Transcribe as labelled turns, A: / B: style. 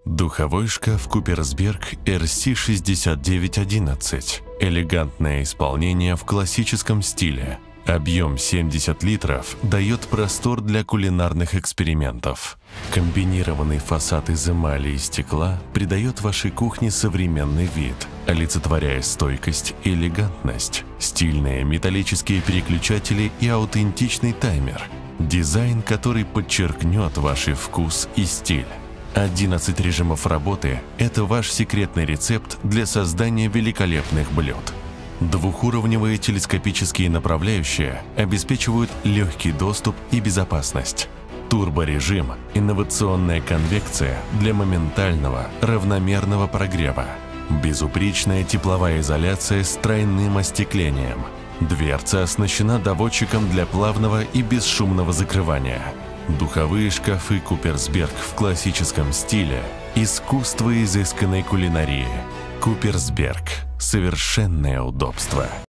A: Духовой шкаф Куперсберг RC6911. Элегантное исполнение в классическом стиле. Объем 70 литров дает простор для кулинарных экспериментов. Комбинированный фасад из эмали и стекла придает вашей кухне современный вид, олицетворяя стойкость и элегантность. Стильные металлические переключатели и аутентичный таймер. Дизайн, который подчеркнет ваш вкус и стиль. 11 режимов работы – это ваш секретный рецепт для создания великолепных блюд. Двухуровневые телескопические направляющие обеспечивают легкий доступ и безопасность. Турборежим – инновационная конвекция для моментального, равномерного прогрева. Безупречная тепловая изоляция с тройным остеклением. Дверца оснащена доводчиком для плавного и бесшумного закрывания. Духовые шкафы Куперсберг в классическом стиле – искусство изысканной кулинарии. Куперсберг – совершенное удобство.